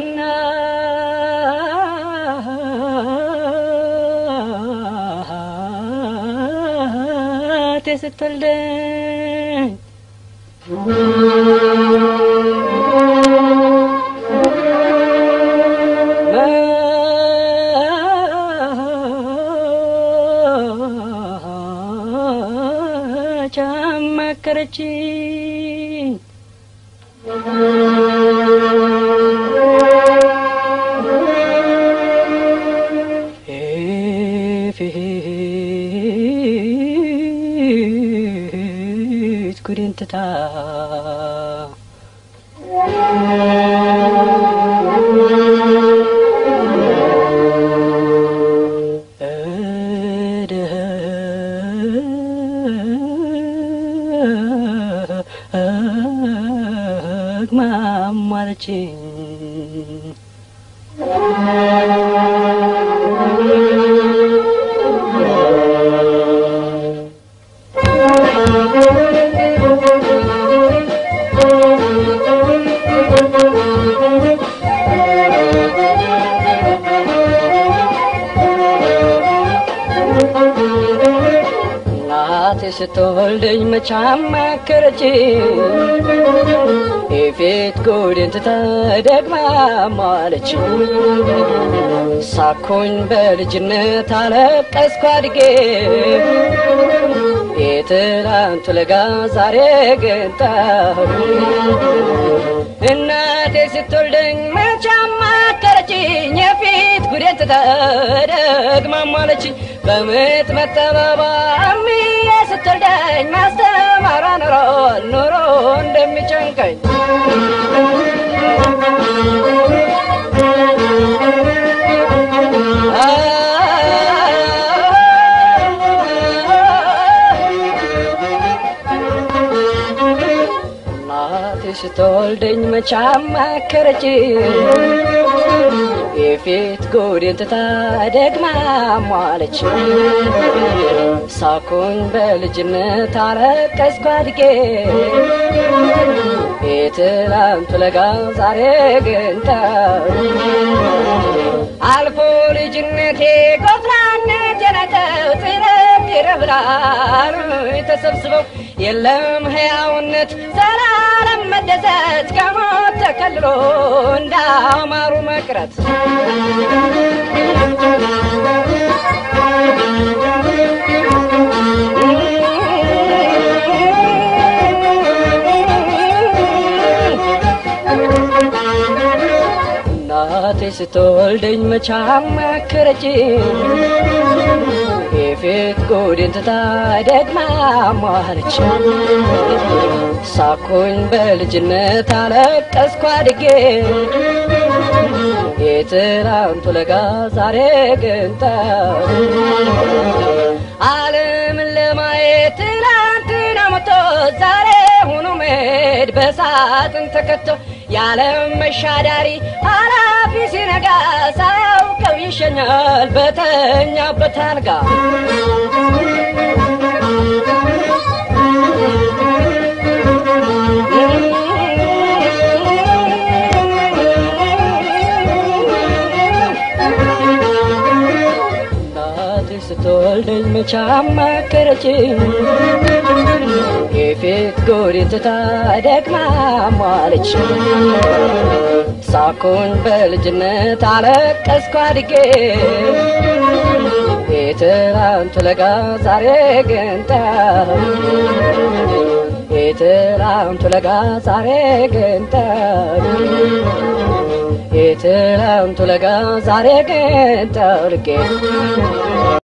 እናቴ ስትወልደኝ አማከረችኝ ፊት ጉዴን ትታ ማማለችኝ እናቴ ስትወልደኝ መች አማከረችኝ የፊት ጉዴን ትታ ደግማ ማለችኝ ሳኩኝ በልጅነት አለቀስኩ አድጌ የትላንቱ ለጋ ዛሬ ግን ጠፋኝ እናቴ ስትወልደኝ መች አማከረችኝ የፊት ጉዴን ትታ ደግማ ማለችኝ በምጥ መጠባባ እምዬ ስትወልደኝ ማስተማሯ ኑሮ እንደሚጨንቀኝ እናቴ ስትወልደኝ መች አማከረችኝ የፊት ጉዴን ትታ ደግማ ማለችኝ ሳኩኝ በልጅነት አለቀስኩ አድጌ የትላንቱ ለጋ ዛሬ ግን ጠፋኝ አልፎ ልጅነቴ ጎፍራነቴ ናተው ትረክረ ብላን ተሰብስበው የለም ሕያውነት ዘላለም መደሰት ከሞት ተከልሎ እንዳማሩ መቅረት እናቴ ስትወልደኝ መች አማከረችኝ የፊት ጉዴን ትታ ደግማ ማለችኝ ሳኩኝ በልጅነት አለቀስኩ አድጌ የትላንቱ ለጋ ዛሬ ግን ጠፋኝ ዓለምን ለማየት ትላንትና ሞቶ ዛሬ ሆኖ መሄድ በሳጥን ተከቶ የዓለም መሻዳሪ ኃላፊ ሲነጋ ሳያውቀው ይሸኛል በተኛበት አልጋ እናቴ ስትወልደኝ መች አማከረችኝ የፊት ጉዴን ትታ ደግማ ማለችኝ ሳኩኝ በልጅነት አለቀስኩ አድጌ የትላንቱ ለጋ ዛሬ ግን ጠፋኝ የትላንቱ ለጋ ዛሬ ግን ጠፋኝ የትላንቱ ለጋ ዛሬ ግን ጠፋኝ